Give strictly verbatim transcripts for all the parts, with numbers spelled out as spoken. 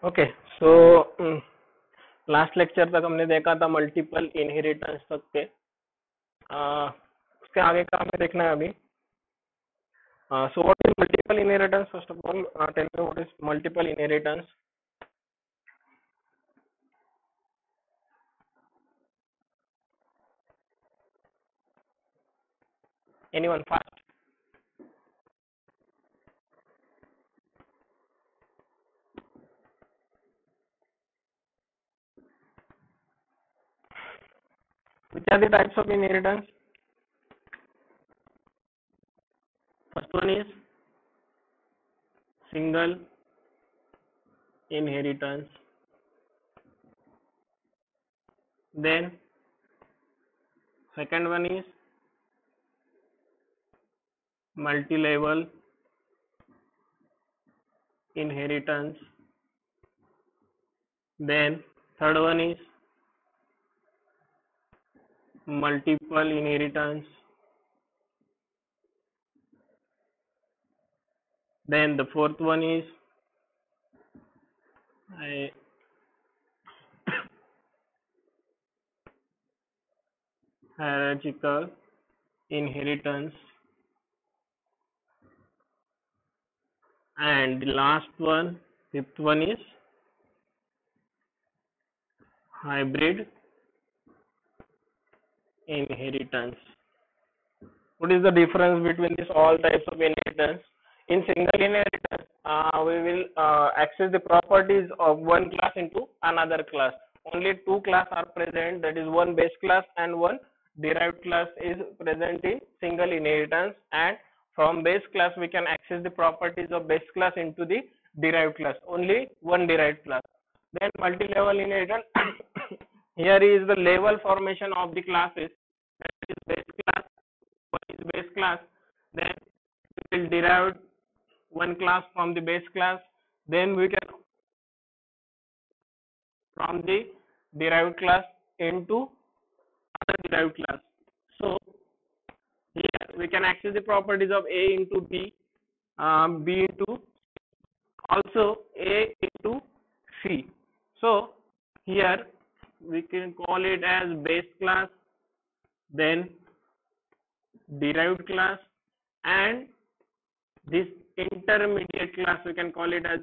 Okay so last lecture तक हमने देखा था मल्टीपल इनहेरिटेंस तक के। आ, उसके आगे का हमें देखना है अभी। So what is multiple inheritance? First of all tell me what is multiple inheritance. Anyone fast? Which are the types of inheritance? First one is single inheritance. Then second one is multi-level inheritance. Then third one is multiple inheritance. Then the fourth one is I, hierarchical inheritance, and the last one, fifth one is hybrid inheritance. What is the difference between these all types of inheritance? In single inheritance, uh, we will uh, access the properties of one class into another class. Only two classes are present, that is one base class and one derived class is present in single inheritance, and from base class we can access the properties of base class into the derived class, only one derived class. Then multi-level inheritance, here is the level formation of the classes, that is base class, one is base class, then we will derive one class from the base class, then we can from the derived class into other derived class. So here we can access the properties of A into B, um, B into also A into C. So here we can call it as base class, then derived class, and this intermediate class we can call it as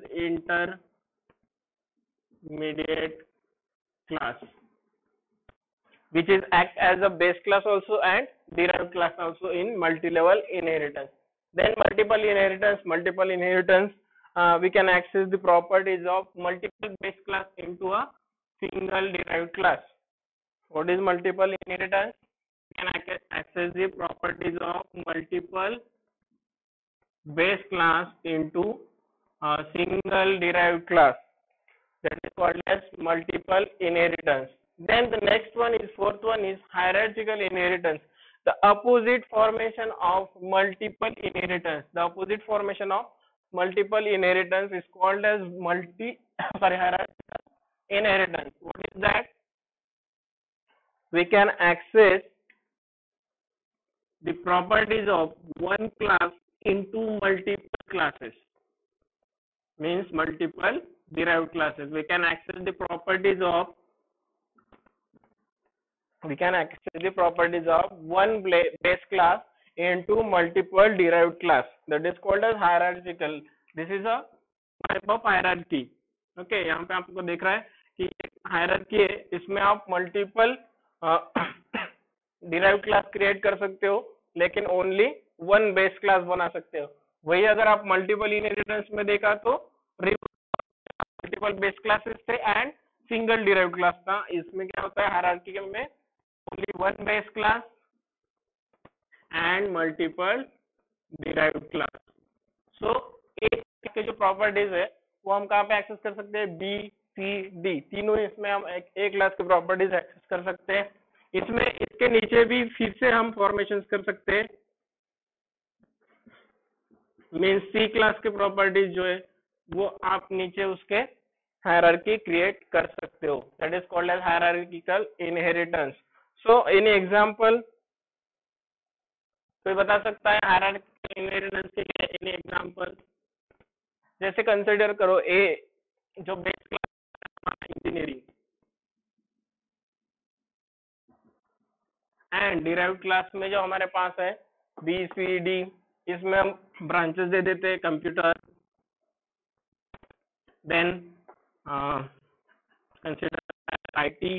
intermediate class, which is act as a base class also and derived class also in multi-level inheritance. Then multiple inheritance, multiple inheritance, uh, we can access the properties of multiple base class into a single derived class. What is multiple inheritance? We can access the properties of multiple base class into a single derived class, that is called as multiple inheritance. Then the next one is fourth one is hierarchical inheritance, the opposite formation of multiple inheritance. The opposite formation of multiple inheritance is called as multi sorry hierarchical inheritance. What is that? We can access the properties of one class into multiple classes, means multiple derived classes. We can access the properties of we can access the properties of one base class into multiple derived class, that is called as hierarchical. This is a type of hierarchy. Okay, यहाँ पे आपको देख रहा है कि एक hierarchy है, इसमें आप multiple derived class create कर सकते हो, लेकिन only one base class बना सकते हो. वही अगर आप multiple inheritance में देखा तो multiple base classes थे and single derived class था. इसमें क्या होता है hierarchical में only one base class and multiple derived class. So एक के जो प्रॉपर्टीज है वो हम कहाँ पे एक्सेस कर सकते हैं? बी सी डी तीनों इसमें हम एक, एक क्लास के प्रॉपर्टीज एक्सेस कर सकते हैं. इसमें इसके नीचे भी फिर से हम फॉर्मेशन कर सकते हैं, मीन सी क्लास के प्रॉपर्टीज जो है वो आप नीचे उसके हायरार्की क्रिएट कर सकते हो, that is called as hierarchical inheritance. So any example कोई बता सकता है हायरार्किकल इनहेरिटेंस के लिए? Any example? जैसे कंसीडर करो ए जो base class engineering, and derived class में जो हमारे पास है बी सी डी, इसमें हम ब्रांचेस दे देते हैं, कंप्यूटर, देन कंसिडर आईटी,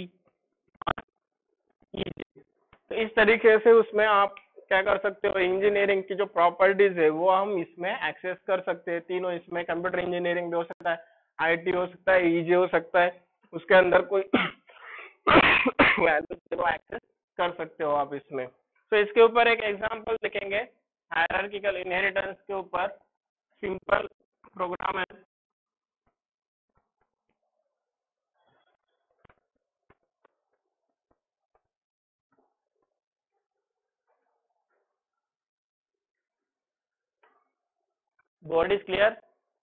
तो इस तरीके से उसमें आप क्या कर सकते हो, इंजीनियरिंग की जो प्रॉपर्टीज है वो हम इसमें एक्सेस कर सकते हैं। तीनों इसमें कंप्यूटर इंजीनियरिंग भी हो सकता है, आईटी हो सकता है, ईजी हो सकता है, उसके अंदर कोई वैल्यू को एक्सेस कर सकते हो आप इसमें। तो इसके ऊपर एक एग्जांपल देखेंगे हायरार्किकल इनहेरिटेंस के ऊपर, सिंपल प्रोग्राम है। Board is clear?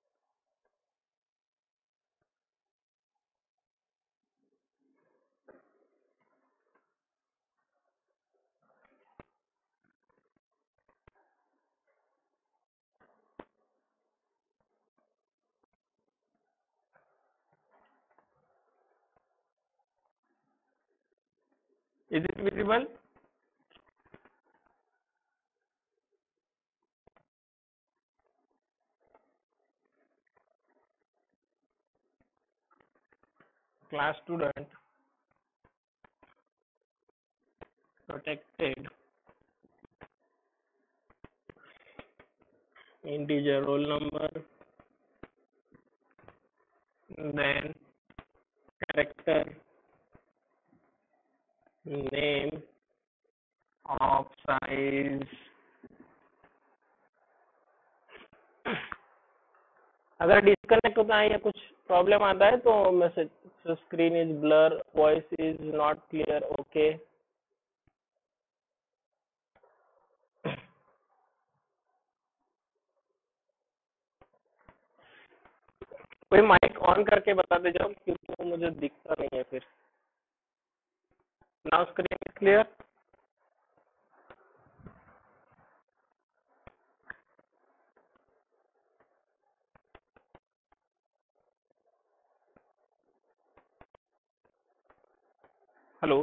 Is it visible? Class student protected integer roll number, then character, name, of size। अगर डिस्कनेक्ट होता है या कुछ प्रॉब्लम आता है तो message, screen is blur, voice is not clear, okay. कोई माइक ऑन करके बता दे जाओ, क्योंकि वो मुझे दिखता नहीं है फिर। Now screen is clear? Hello,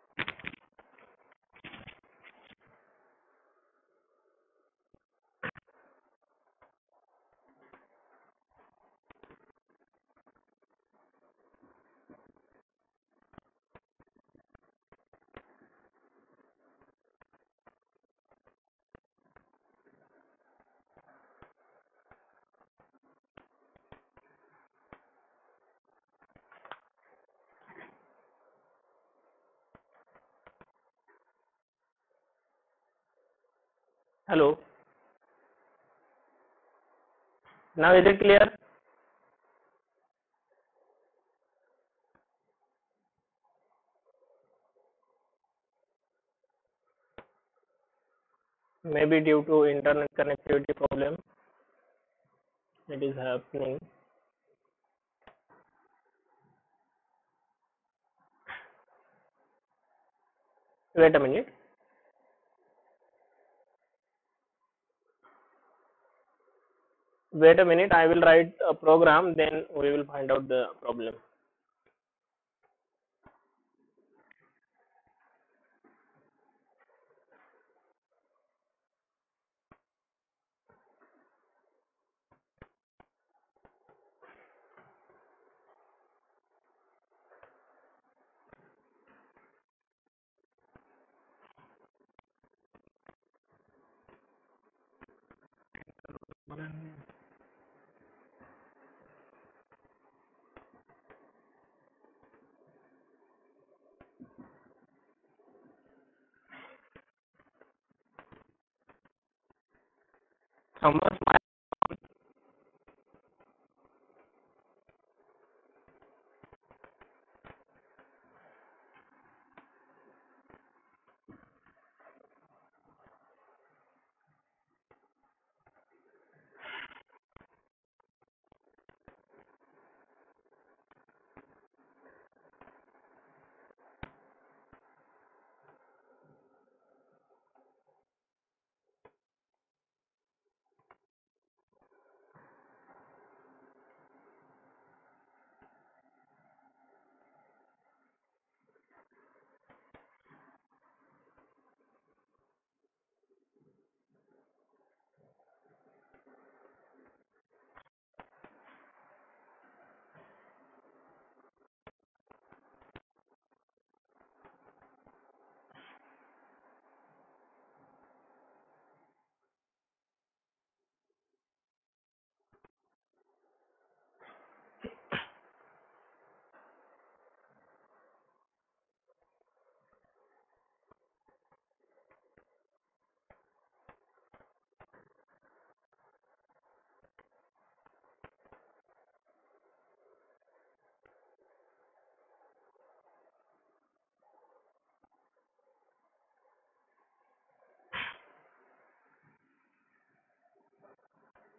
hello, now is it clear? Maybe due to internet connectivity problem it is happening। Wait a minute, wait a minute, I will write a program, then we will find out the problem। Someone's mic on?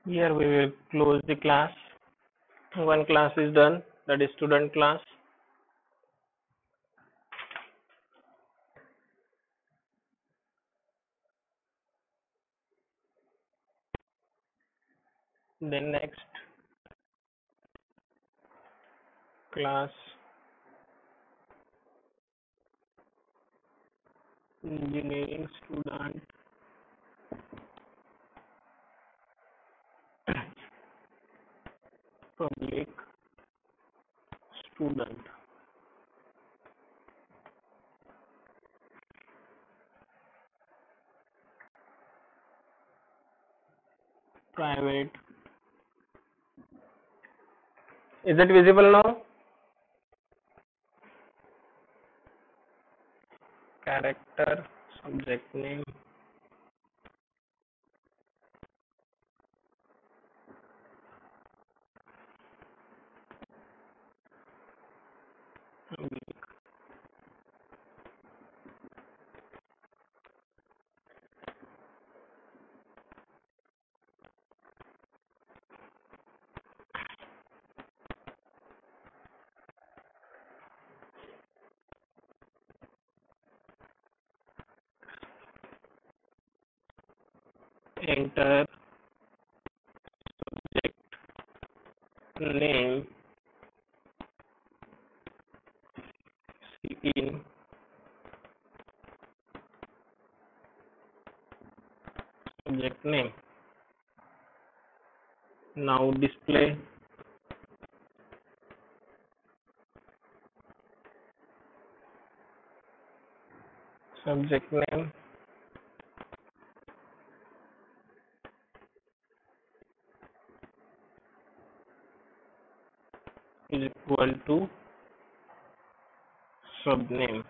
Here we will close the class. One class is done, that is student class. Then next class engineering student. Public student. Private. Is it visible now? Character, subject name. Enter subject name. In subject name. Now display subject name is equal to subname.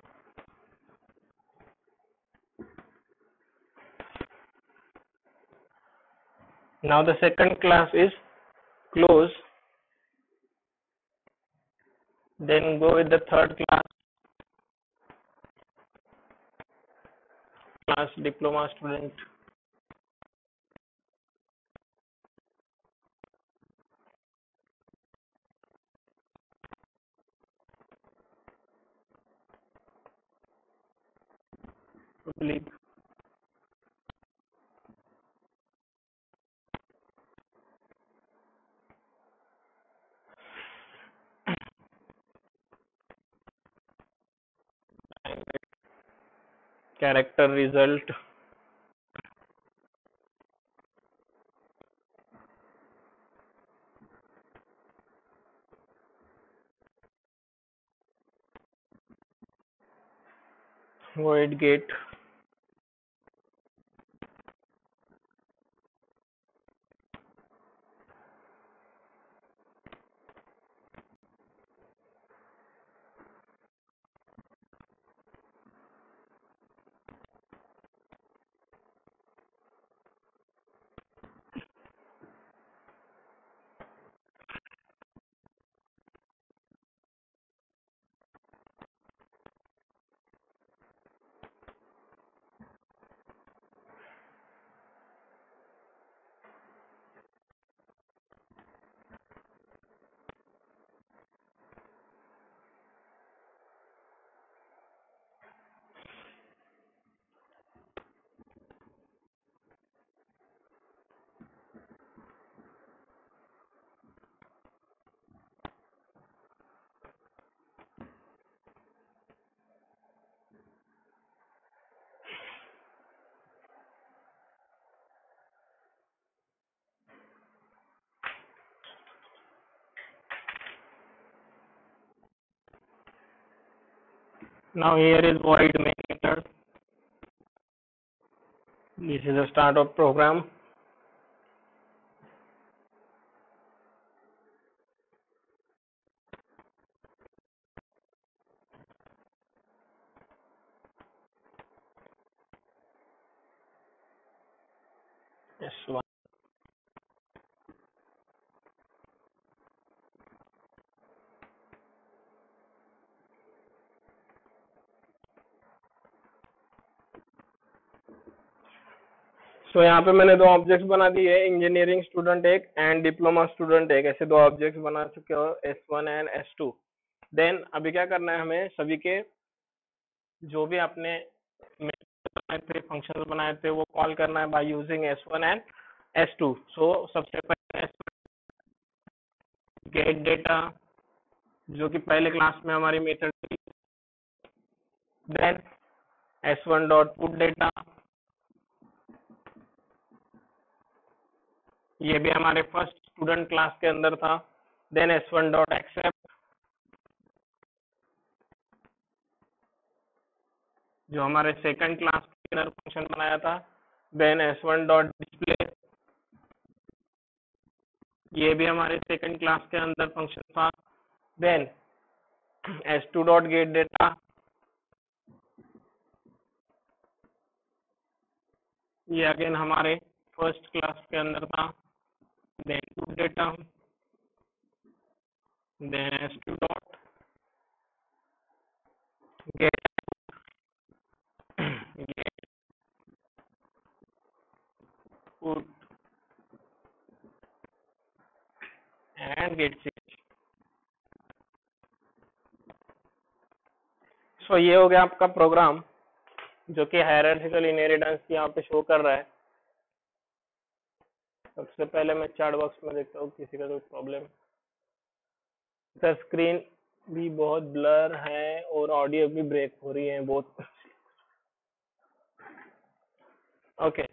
Now the second class is close. Then go with the third class, class diploma student. Public character result. Void gate. Now here is void main method. This is the start of program. Yes, one. So so, यहाँ पे मैंने दो objects बना दिए, engineering student एक and diploma student एक, ऐसे दो ऑब्जेक्ट्स बना चुके हो, S one and S two. Then अभी क्या करना है हमें, सभी के जो भी आपने बनाए थे फंक्शन बनाए थे वो कॉल करना है by using S one and S two. So सबसे पहले गेट डेटा जो कि पहले क्लास में हमारी मेथड थी, then S one dot put data, ये भी हमारे फर्स्ट स्टूडेंट क्लास के अंदर था, then S one dot accept जो हमारे सेकंड क्लास के अंदर फंक्शन बनाया था, then S one dot display, ये भी हमारे सेकंड क्लास के अंदर फंक्शन था, then S two dot get data, ये अगेन हमारे फर्स्ट क्लास के अंदर था, then put data, then S two dot get get put and get change. So ये हो गया आपका प्रोग्राम जो कि हायरार्किकल इनहेरिटेंस यहाँ पे शो कर रहा है। सबसे पहले मैं चैट बॉक्स में देखता हूँ किसी का कोई प्रॉब्लम। सर स्क्रीन भी बहुत ब्लर है और ऑडियो भी ब्रेक हो रही है बहुत। Okay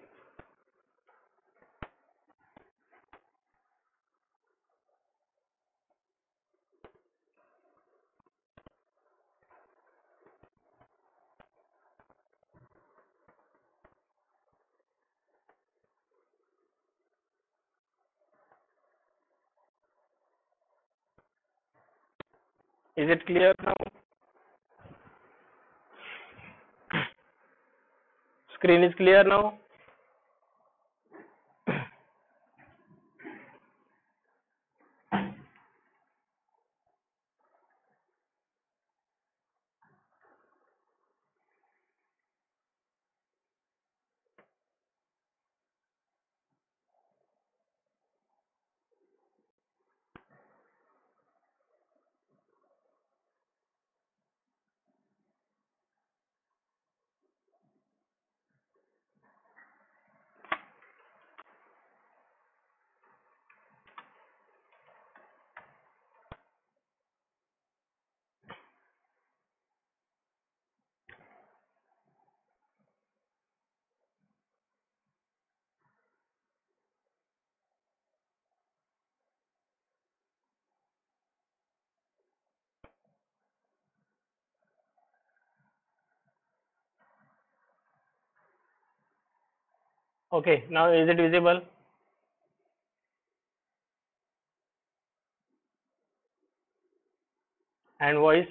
is it clear now? Screen is clear now? Okay now is it visible? And voice?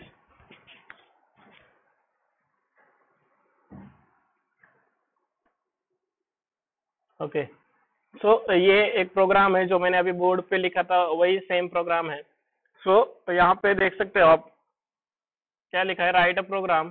Okay so ये एक प्रोग्राम है जो मैंने अभी बोर्ड पे लिखा था, वही सेम प्रोग्राम है। सो so, यहाँ पे देख सकते हो आप क्या लिखा है, write a program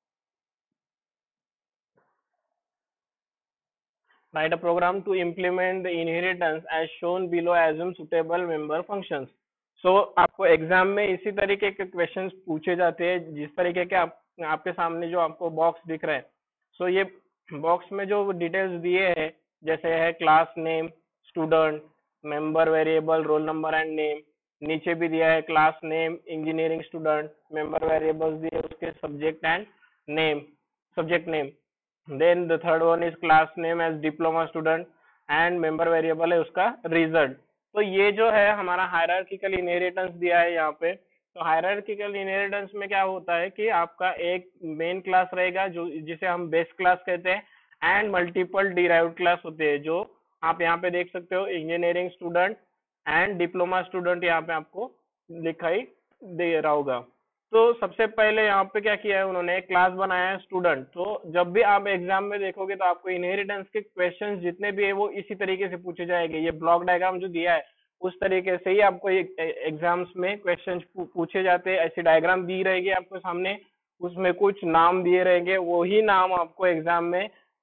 write a program to implement the inheritance as shown below, assume suitable member functions। so आपको एग्जाम में इसी तरीके के क्वेश्चंस पूछे जाते हैं जिस तरीके के आप आपके सामने जो आपको बॉक्स दिख रहा है। सो so ये बॉक्स में जो डिटेल्स दिए हैं जैसे है class name, student, member variable, roll number and name, नीचे भी दिया है class name, engineering student, member variables दिए उसके subject and name, subject name, then the third one is class name as diploma student and member variable है उसका result. तो ये जो है हमारा हायरार्किकल इनहेरिटेंस दिया है यहाँ पे। तो हायरार्किकल इनहेरिटेंस में क्या होता है कि आपका एक मेन क्लास रहेगा जो जिसे हम बेस क्लास कहते हैं एंड मल्टीपल डिराइव्ड क्लास होते हैं जो आप यहाँ पे देख सकते हो, engineering student and diploma student यहाँ पे आपको दिखाई दे रहा होगा। तो सबसे पहले यहाँ पे क्या किया है उन्होंने, एक क्लास बनाया है स्टूडेंट। तो जब भी आप एग्जाम में देखोगे तो आपको इनहेरिटेंस के क्वेश्चंस जितने भी है वो इसी तरीके से पूछे जाएंगे। ये ब्लॉक डायग्राम जो दिया है उस तरीके से ही आपको एग्जाम्स में क्वेश्चन पूछे जाते हैं। ऐसी डायग्राम दी रहेगी आपको सामने, उसमें कुछ नाम दिए रहेंगे, वही नाम आपको एग्जाम में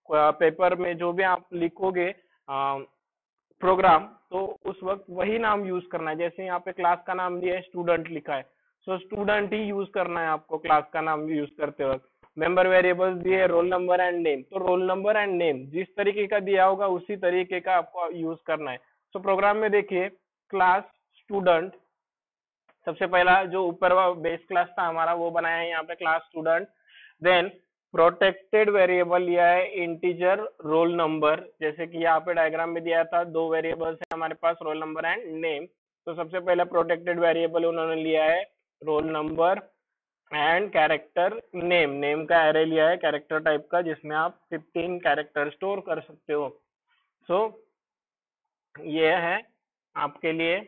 पेपर में जो भी आप लिखोगे प्रोग्राम, तो उस वक्त वही नाम यूज करना है। जैसे यहाँ पे क्लास का नाम दिया है, स्टूडेंट लिखा है, सो स्टूडेंट ही यूज करना है आपको क्लास का नाम यूज करते वक्त। मेंबर वेरिएबल्स दिए रोल नंबर एंड नेम, तो रोल नंबर एंड नेम जिस तरीके का दिया होगा उसी तरीके का आपको यूज करना है। सो प्रोग्राम में देखिए, क्लास स्टूडेंट, सबसे पहला जो ऊपर बेस क्लास था हमारा वो बनाया है यहाँ पे class student. Then protected variable लिया है इंटीजर रोल नंबर, जैसे कि यहाँ पे डायग्राम में दिया था, दो वेरिएबल्स है हमारे पास, रोल नंबर एंड नेम। तो सबसे पहला प्रोटेक्टेड वेरिएबल उन्होंने लिया है roll number and character name, name का एरे लिया है कैरेक्टर टाइप का, जिसमें आप फिफ्टीन कैरेक्टर स्टोर कर सकते हो। सो so, ये है आपके लिए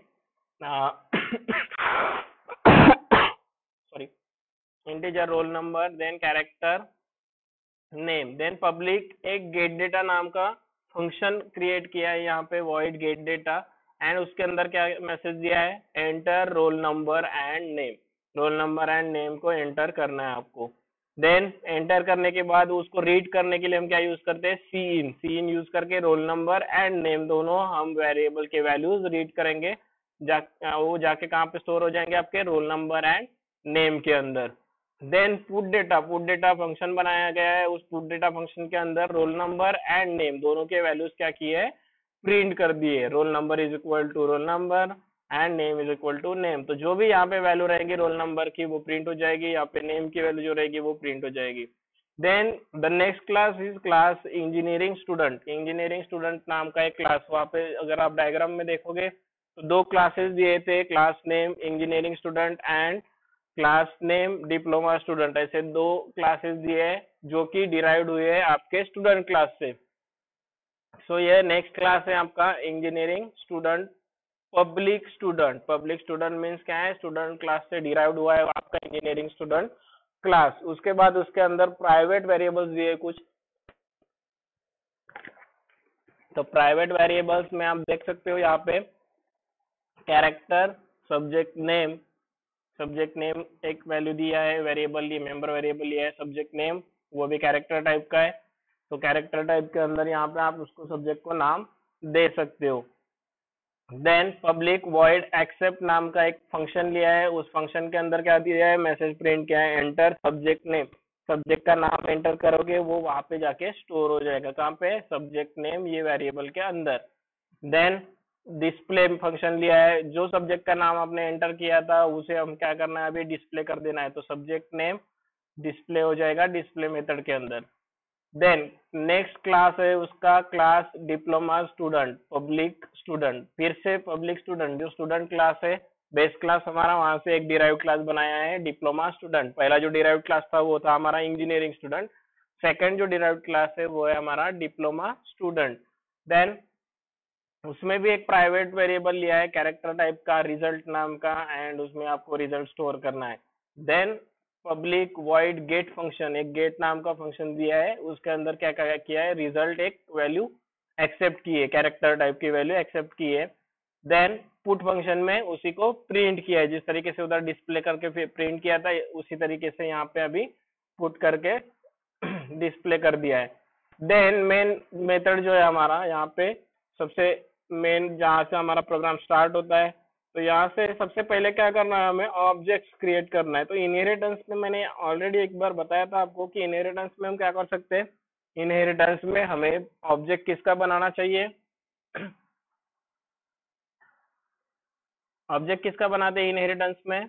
sorry, integer roll number, then character name, then public एक गेट डेटा नाम का फंक्शन क्रिएट किया है यहाँ पे, वॉइड गेट डेटा, एंड उसके अंदर क्या मैसेज दिया है, enter roll number and name, roll number and name को एंटर करना है आपको। देन एंटर करने के बाद उसको रीड करने के लिए हम क्या यूज करते हैं, C in, C in use करके रोल नंबर एंड नेम दोनों हम वेरिएबल के वैल्यूज रीड करेंगे, जा वो जाके कहाँ पे स्टोर हो जाएंगे, आपके रोल नंबर एंड नेम के अंदर। Then put data, put data function बनाया गया है, उस पुट डेटा फंक्शन के अंदर रोल नंबर एंड नेम दोनों के वैल्यूज क्या किए है, प्रिंट कर दिए, roll number is equal to roll number and name is equal to name. तो जो भी यहाँ पे वैल्यू रहेगी रोल नंबर की वो प्रिंट हो जाएगी, यहाँ पे नेम की वैल्यू जो रहेगी वो प्रिंट हो जाएगी। Then the next class is class engineering student, engineering student नाम का एक क्लास, वहाँ पे अगर आप डायग्राम में देखोगे तो दो क्लासेस दिए थे, class name engineering student and class name diploma student, ऐसे दो क्लासेस दिए हैं जो कि डिराइव्ड हुए हैं आपके स्टूडेंट क्लास से। सो so, ये नेक्स्ट क्लास है आपका engineering student public student, public student means क्या है, स्टूडेंट क्लास से डिराइव्ड हुआ है आपका इंजीनियरिंग स्टूडेंट क्लास। उसके बाद उसके अंदर प्राइवेट वेरिएबल्स दिए कुछ, तो प्राइवेट वेरिएबल्स में आप देख सकते हो यहाँ पे character, subject name, subject name एक वैल्यू दिया है, वेरिएबल लिए मेंबर वेरिएबल लिया है सब्जेक्ट नेम, वो भी कैरेक्टर टाइप का है। तो कैरेक्टर टाइप के अंदर यहाँ पे आप उसको सब्जेक्ट को नाम दे सकते हो। देन पब्लिक वॉइड एक्सेप्ट नाम का एक फंक्शन लिया है, उस फंक्शन के अंदर क्या दिया है, मैसेज प्रिंट किया है, एंटर सब्जेक्ट नेम, सब्जेक्ट का नाम एंटर करोगे वो वहां पे जाके स्टोर हो जाएगा, कहाँ पे, सब्जेक्ट नेम ये वेरिएबल के अंदर। देन डिस्प्ले फंक्शन लिया है, जो सब्जेक्ट का नाम आपने एंटर किया था उसे हम क्या करना है, अभी डिस्प्ले कर देना है, तो सब्जेक्ट नेम डिस्प्ले हो जाएगा डिस्प्ले मेथड के अंदर। देन नेक्स्ट क्लास है उसका class diploma student, public student, फिर से पब्लिक स्टूडेंट, जो स्टूडेंट क्लास है बेस क्लास हमारा, वहां से एक डिराइव क्लास बनाया है डिप्लोमा स्टूडेंट। पहला जो डिराइव क्लास था वो था हमारा इंजीनियरिंग स्टूडेंट, सेकंड जो डिराइव क्लास है वो है हमारा डिप्लोमा स्टूडेंट। देन उसमें भी एक प्राइवेट वेरिएबल लिया है कैरेक्टर टाइप का, रिजल्ट नाम का, एंड उसमें आपको रिजल्ट स्टोर करना है। Then public void get function, एक गेट नाम का फंक्शन दिया है, उसके अंदर क्या क्या किया है, रिजल्ट एक वैल्यू एक्सेप्ट की है, कैरेक्टर टाइप की वैल्यू एक्सेप्ट की है। देन पुट फंक्शन में उसी को प्रिंट किया है, जिस तरीके से उधर डिस्प्ले करके प्रिंट किया था उसी तरीके से यहाँ पे अभी पुट करके डिस्प्ले कर दिया है। देन मेन मेथड जो है हमारा यहाँ पे सबसे मेन, जहाँ से हमारा प्रोग्राम स्टार्ट होता है, तो यहाँ से सबसे पहले क्या करना है, हमें ऑब्जेक्ट्स क्रिएट करना है। तो इनहेरिटेंस में मैंने ऑलरेडी एक बार बताया था आपको कि इनहेरिटेंस में हम क्या कर सकते हैं, इनहेरिटेंस में हमें ऑब्जेक्ट किसका बनाना चाहिए, ऑब्जेक्ट किसका बनाते हैं इनहेरिटेंस में,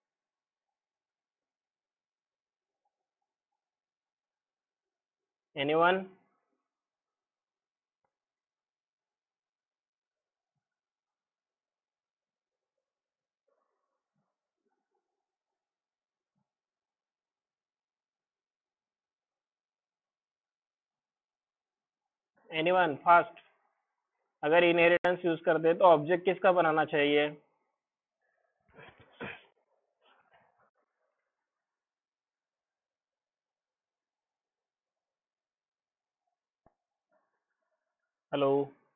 एनीवन? Anyone fast? अगर इनहेरिटेंस यूज करते हैं तो ऑब्जेक्ट किसका बनाना चाहिए? हेलो?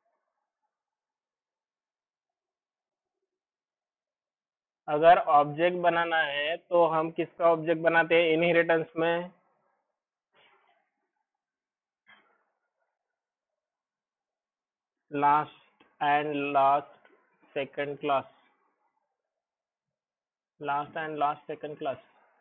अगर ऑब्जेक्ट बनाना है तो हम किसका ऑब्जेक्ट बनाते हैं इनहेरिटेंस में? Last and last second class, last and last second class.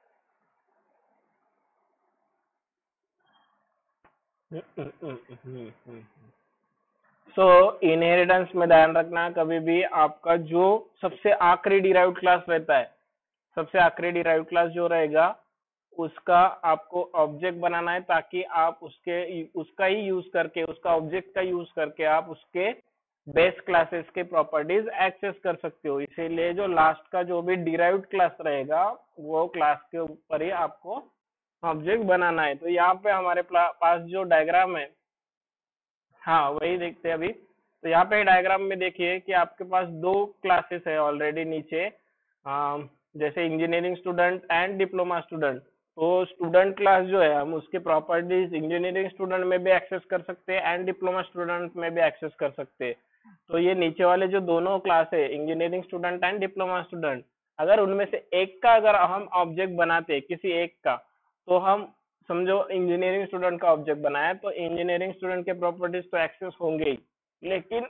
So inheritance में ध्यान रखना, कभी भी आपका जो सबसे आखिरी डिराइव्ड क्लास रहता है, सबसे आखिरी डिराइव्ड क्लास जो रहेगा उसका आपको ऑब्जेक्ट बनाना है, ताकि आप उसके उसका ही यूज करके, उसका ऑब्जेक्ट का यूज करके आप उसके बेस क्लासेस के प्रॉपर्टीज एक्सेस कर सकते हो। इसीलिए जो लास्ट का जो भी डिराइव्ड क्लास रहेगा वो क्लास के ऊपर ही आपको ऑब्जेक्ट बनाना है। तो यहाँ पे हमारे पास जो डायग्राम है, हाँ वही देखते हैं अभी। तो यहाँ पे डायग्राम में देखिए कि आपके पास दो क्लासेस है ऑलरेडी नीचे, अम, जैसे engineering student and diploma student. तो स्टूडेंट क्लास जो है हम उसके प्रॉपर्टीज इंजीनियरिंग स्टूडेंट में भी एक्सेस कर सकते हैं एंड डिप्लोमा स्टूडेंट में भी एक्सेस कर सकते हैं। तो ये नीचे वाले जो दोनों क्लास है, engineering student and diploma student, अगर उनमें से एक का अगर हम ऑब्जेक्ट बनाते हैं, किसी एक का, तो हम समझो इंजीनियरिंग स्टूडेंट का ऑब्जेक्ट बनाया, तो इंजीनियरिंग स्टूडेंट के प्रॉपर्टीज तो एक्सेस होंगे ही, लेकिन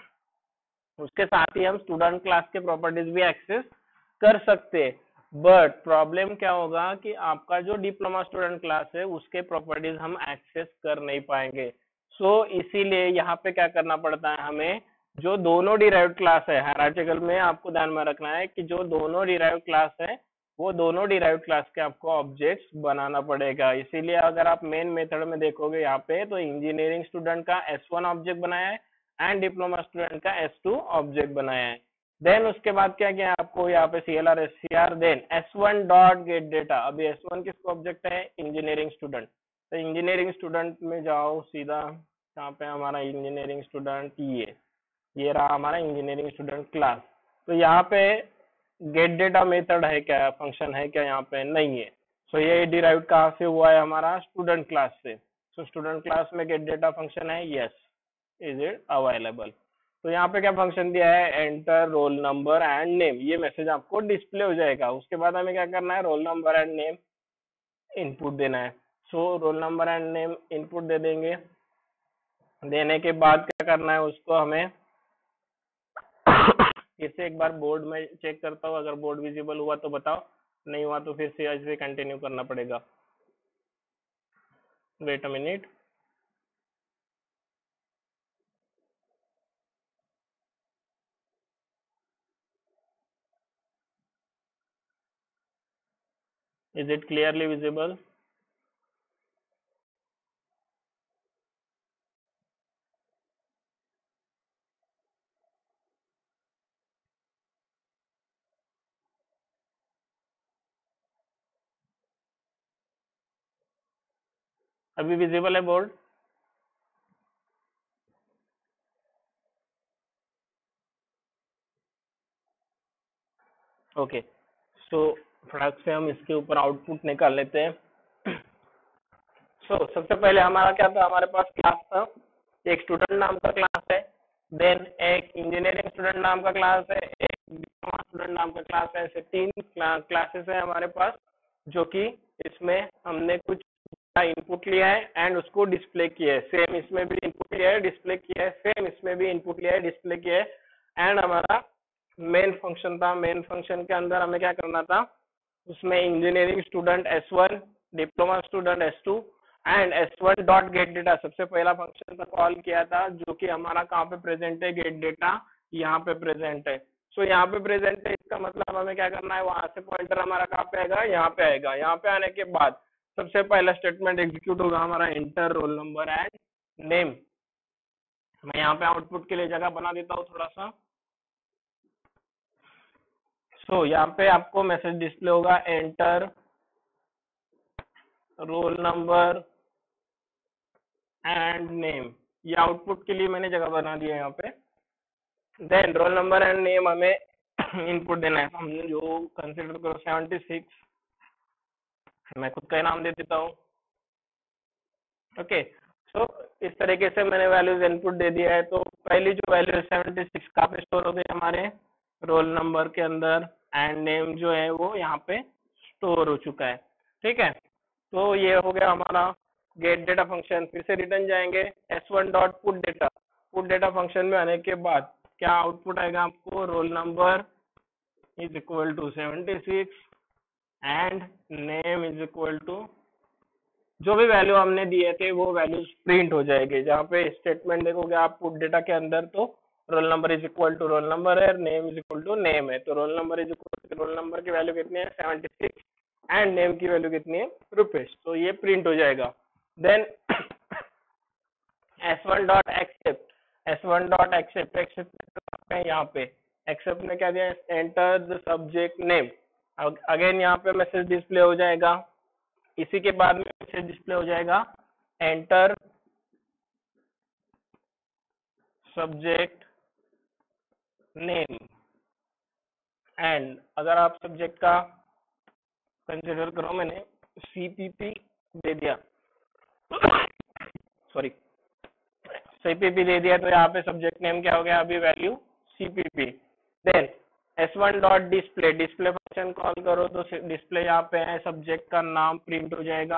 उसके साथ ही हम स्टूडेंट क्लास के प्रॉपर्टीज भी एक्सेस कर सकते हैं। बट प्रॉब्लम क्या होगा कि आपका जो डिप्लोमा स्टूडेंट क्लास है उसके प्रॉपर्टीज हम एक्सेस कर नहीं पाएंगे। सो so, इसीलिए यहाँ पे क्या करना पड़ता है हमें, जो दोनों डिराइव्ड क्लास है हायरार्चिकल में, आपको ध्यान में रखना है कि जो दोनों डिराइव्ड क्लास है वो दोनों डिराइव्ड क्लास के आपको ऑब्जेक्ट्स बनाना पड़ेगा। इसीलिए अगर आप मेन मेथड में देखोगे यहाँ पे, तो इंजीनियरिंग स्टूडेंट का एस वन ऑब्जेक्ट बनाया है एंड डिप्लोमा स्टूडेंट का एस टू ऑब्जेक्ट बनाया है। देन उसके बाद क्या किया आपको यहाँ पे C L R S C R, then S one dot get data. अभी एस वन किसका ऑब्जेक्ट है, इंजीनियरिंग स्टूडेंट। तो इंजीनियरिंग स्टूडेंट में जाओ सीधा, यहाँ पे हमारा इंजीनियरिंग स्टूडेंट, ये ये रहा हमारा इंजीनियरिंग स्टूडेंट क्लास। तो यहाँ पे गेट डेटा मेथड है क्या, फंक्शन है क्या, यहाँ पे नहीं है। सो so, ये डिराइव कहाँ से हुआ है, हमारा स्टूडेंट क्लास से। सो स्टूडेंट क्लास में गेट डेटा फंक्शन है, यस इज इट अवेलेबल। तो यहाँ पे क्या फंक्शन दिया है, enter roll number and name, ये मैसेज आपको डिस्प्ले हो जाएगा। उसके बाद हमें क्या करना है, roll number and name input देना है। So roll number and name input दे देंगे। देने के बाद क्या करना है, उसको हमें फिर से एक बार बोर्ड में चेक करता हूँ, अगर बोर्ड विजिबल हुआ तो बताओ, नहीं हुआ तो फिर से ऐसे कंटिन्यू करना पड़ेगा। Wait a minute. Is it clearly visible? अभी विजिबल है बोर्ड? ओके, सो फटाक से हम इसके ऊपर आउटपुट निकाल लेते हैं। सो so, सबसे पहले हमारा क्या था, हमारे पास क्लास था, एक स्टूडेंट नाम का क्लास है, देन एक इंजीनियरिंग स्टूडेंट नाम का क्लास है, एक डिप्लोमा स्टूडेंट नाम का क्लास है। ऐसे तीन क्लासेस है हमारे पास, जो कि इसमें हमने कुछ इनपुट लिया है एंड उसको डिस्प्ले किया है। सेम इसमें भी इनपुट लिया है, डिस्प्ले किया है, सेम इसमें भी इनपुट लिया है, डिस्प्ले किया है। एंड हमारा मेन फंक्शन था, मेन फंक्शन के अंदर हमें क्या करना था, उसमें engineering student S one, diploma student S two and S one dot get data, सबसे पहला फंक्शन का कॉल किया था, जो कि हमारा कहाँ पे प्रेजेंट है, गेट डेटा यहाँ पे प्रेजेंट है। सो so, यहाँ पे प्रेजेंट है, इसका मतलब हमें क्या करना है, वहां से पॉइंटर हमारा कहाँ पे आएगा, यहाँ पे आएगा। यहाँ पे आने के बाद सबसे पहला स्टेटमेंट एग्जीक्यूट होगा हमारा, enter roll number and name. मैं यहाँ पे आउटपुट के लिए जगह बना देता हूँ थोड़ा सा। सो so, यहाँ पे आपको मैसेज डिस्प्ले होगा, enter roll number and name. ये आउटपुट के लिए मैंने जगह बना दी है यहाँ पे। Then roll number and name हमें इनपुट देना है। हम जो कंसिडर करो सेवेंटी सिक्स, मैं खुद का नाम दे देता हूँ। ओके, सो इस तरीके से मैंने वैल्यूज इनपुट दे दिया है। तो पहली जो वैल्यू सेवेंटी सिक्स कहाँ पे स्टोर हो गई, हमारे रोल नंबर के अंदर, एंड नेम जो है वो यहाँ पे स्टोर हो चुका है। ठीक है, तो ये हो गया हमारा गेट डेटा फंक्शन। फिर से रिटर्न जाएंगे, S one dot put data. Put data function में आने के बाद क्या आउटपुट आएगा आपको, roll number is equal to seventy six and name is equal to, जो भी वैल्यू हमने दिए थे वो वैल्यूज प्रिंट हो जाएगी। जहाँ पे स्टेटमेंट देखोगे आप पुट डेटा के अंदर, तो roll number is equal to roll number है, name is equal to name है, तो roll number is equal to roll number की वैल्यू कितनी है, सेवेंटी सिक्स एंड नेम की वैल्यू कितनी है, रुपीज, तो ये प्रिंट हो जाएगा। Then S one dot accept, S one dot accept accept यहाँ पे एक्सेप्ट में क्या दिया, enter the subject name, again यहाँ पे मैसेज डिस्प्ले हो जाएगा। इसी के बाद में मैसेज डिस्प्ले हो जाएगा, एंटर सब्जेक्ट नेम, एंड अगर आप सब्जेक्ट का कंसिडर करो, मैंने सीपीपी दे दिया सॉरी सीपीपी दे दिया, तो यहाँ पे सब्जेक्ट नेम क्या हो गया, अभी value CPP. Then S one dot display, display function call करो तो डिस्प्ले यहाँ पे है, सब्जेक्ट का नाम प्रिंट हो जाएगा,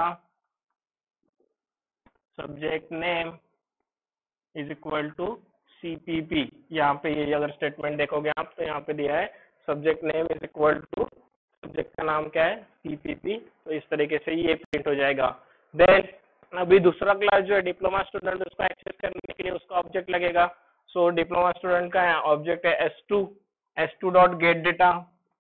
subject name is equal to CPP. यहाँ पे ये अगर स्टेटमेंट देखोगे आप तो यहाँ पे दिया है subject name is equal to, subject का नाम क्या है, सीपीपी, तो इस तरीके से ये प्रिंट हो जाएगा। देन अभी दूसरा क्लास जो है डिप्लोमा स्टूडेंट, उसको एक्सेस करने के लिए उसका ऑब्जेक्ट लगेगा। सो डिप्लोमा स्टूडेंट का ऑब्जेक्ट है S two, S two dot get data,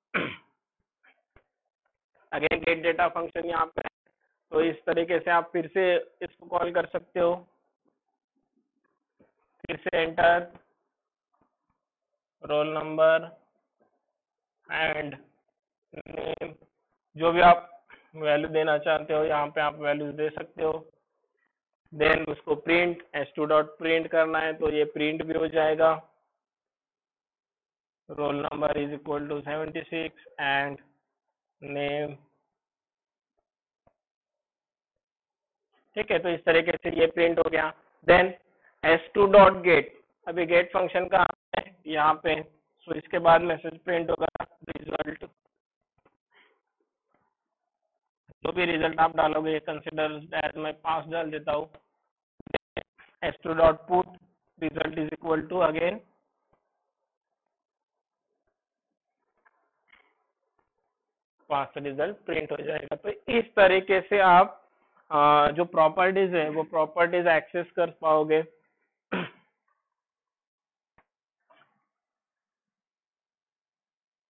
again get data function यहाँ पे, तो इस तरीके से आप फिर से इसको कॉल कर सकते हो। फिर से enter roll number and name, जो भी आप वैल्यू देना चाहते हो यहाँ पे आप वैल्यूज दे सकते हो। देन उसको print, S two dot print करना है तो ये प्रिंट भी हो जाएगा, roll number is equal to seventy six and name, ठीक है, तो इस तरीके से ये प्रिंट हो गया। Then S two dot get, अभी गेट फंक्शन का है यहाँ पे, सो इसके बाद मैसेज प्रिंट होगा, रिजल्ट, जो भी रिजल्ट आप डालोगे कंसिडर एज, मैं पास डाल देता हूँ, S two dot put result is equal to, again pass, result print हो जाएगा। तो इस तरीके से आप आ, जो प्रॉपर्टीज है वो प्रॉपर्टीज एक्सेस कर पाओगे।